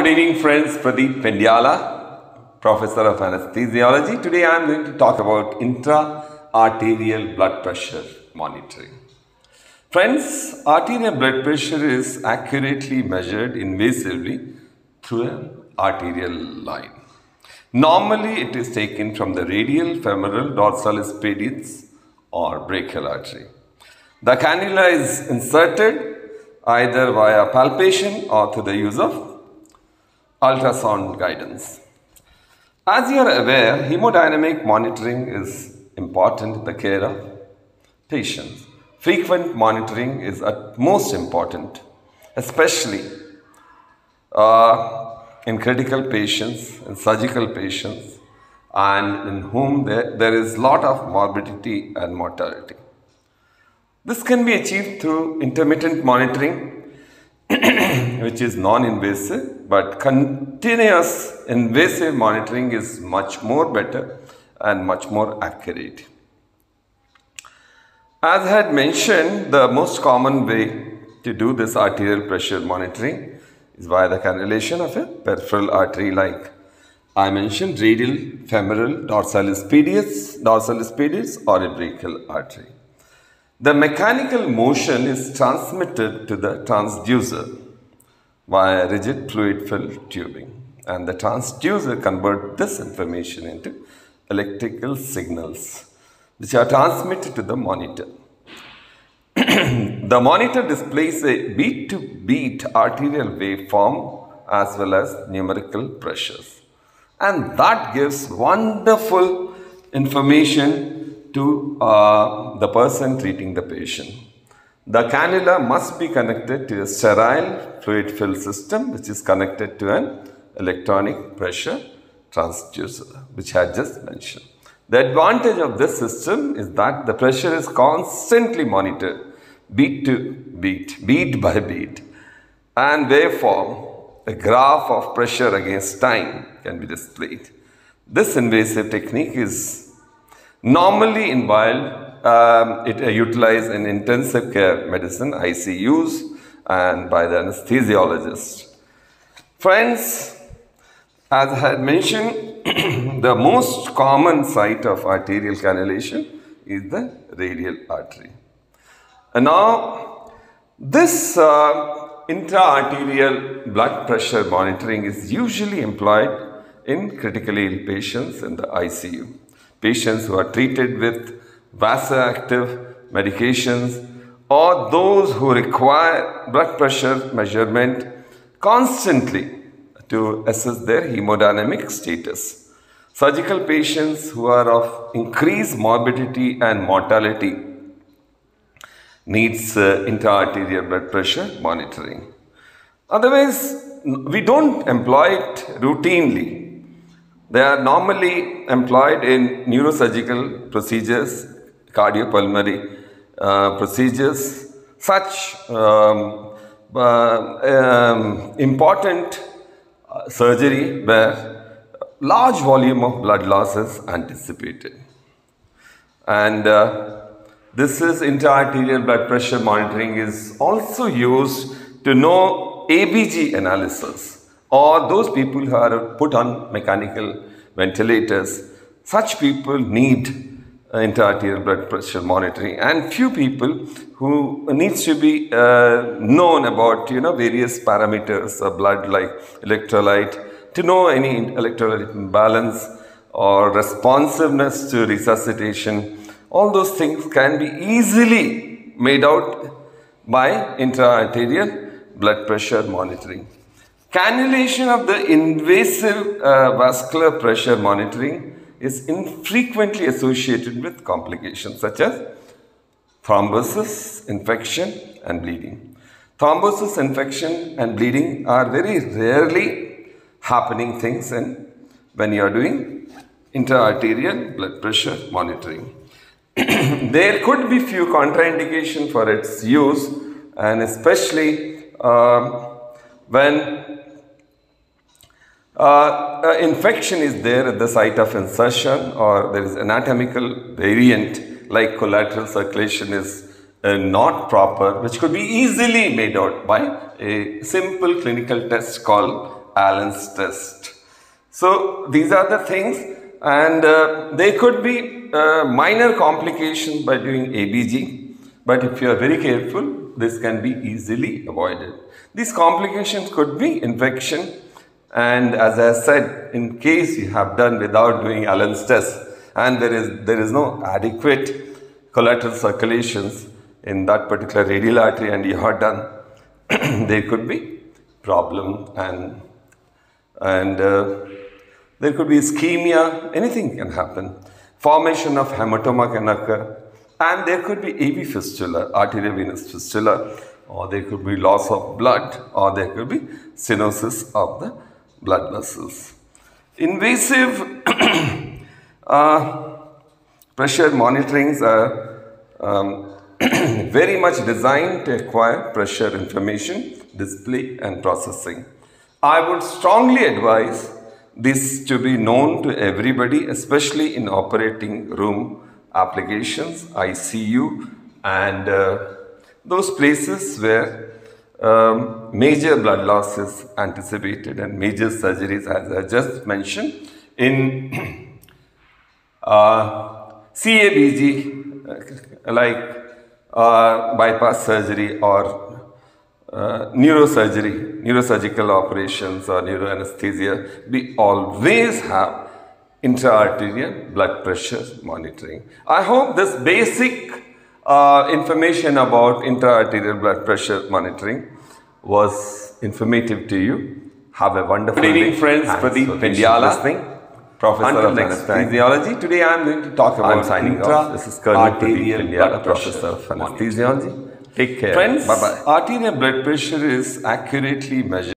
Good evening friends, Pradeep Pendyala, Professor of Anesthesiology. Today I am going to talk about intra-arterial blood pressure monitoring. Friends, arterial blood pressure is accurately measured invasively through an arterial line. Normally it is taken from the radial, femoral, dorsalis pedis or brachial artery. The cannula is inserted either via palpation or through the use of ultrasound guidance. As you are aware, hemodynamic monitoring is important in the care of patients. Frequent monitoring is at most important, especially in critical patients, in surgical patients, and in whom there is lot of morbidity and mortality. This can be achieved through intermittent monitoring, which is non-invasive, but continuous invasive monitoring is much more better and much more accurate. As I had mentioned, the most common way to do this arterial pressure monitoring is via the cannulation of a peripheral artery, like I mentioned, radial, femoral, dorsalis pedis or a brachial artery. The mechanical motion is transmitted to the transducer via rigid fluid-filled tubing, and the transducer converts this information into electrical signals which are transmitted to the monitor. The monitor displays a beat-to-beat arterial waveform as well as numerical pressures, and that gives wonderful information to the person treating the patient. The cannula must be connected to a sterile fluid-filled system which is connected to an electronic pressure transducer, which I had just mentioned. The advantage of this system is that the pressure is constantly monitored, beat to beat, beat by beat, and waveform, a graph of pressure against time, can be displayed. This invasive technique is normally it utilized in intensive care medicine, ICUs, and by the anesthesiologist. Friends, as I had mentioned, the most common site of arterial cannulation is the radial artery. And now, this intra-arterial blood pressure monitoring is usually employed in critically ill patients in the ICU. Patients who are treated with vasoactive medications or those who require blood pressure measurement constantly to assess their hemodynamic status. Surgical patients who are of increased morbidity and mortality needs intra-arterial blood pressure monitoring. Otherwise, we don't employ it routinely. They are normally employed in neurosurgical procedures, cardiopulmonary procedures, such important surgery where large volume of blood loss is anticipated. And this is intra-arterial blood pressure monitoring is also used to know ABG analysis, or those people who are put on mechanical ventilators. Such people need intra-arterial blood pressure monitoring, and few people who needs to be known about various parameters of blood, like electrolyte, to know any electrolyte imbalance or responsiveness to resuscitation. All those things can be easily made out by intra-arterial blood pressure monitoring. Cannulation of the invasive vascular pressure monitoring is infrequently associated with complications such as thrombosis, infection, and bleeding. Thrombosis, infection, and bleeding are very rarely happening things when you are doing intra-arterial blood pressure monitoring. There could be few contraindications for its use, and especially when infection is there at the site of insertion, or there is anatomical variant like collateral circulation is not proper, which could be easily made out by a simple clinical test called Allen's test. So these are the things, and there could be minor complications by doing ABG, but if you are very careful, this can be easily avoided. These complications could be infection, and as I said, in case you have done without doing Allen's test and there is no adequate collateral circulations in that particular radial artery and you have done, there could be problem, and there could be ischemia, anything can happen. Formation of hematoma can occur, and there could be AV fistula, arteriovenous fistula, or there could be loss of blood, or there could be stenosis of the blood vessels. Invasive pressure monitorings are very much designed to acquire pressure information, display and processing. I would strongly advise this to be known to everybody, especially in operating room applications, ICU, and those places where major blood loss is anticipated and major surgeries, as I just mentioned, in CABG, like bypass surgery or neurosurgical operations or neuroanesthesia, we always have intra-arterial blood pressure monitoring. I hope this basic information about intra-arterial blood pressure monitoring was informative to you. Have a wonderful day. Good evening, friends. Pradeep Pendiala, Professor of Anesthesiology. Today I am going to talk about intra-arterial blood Professor of Anesthesiology. Take care. Friends, bye-bye. Arterial blood pressure is accurately measured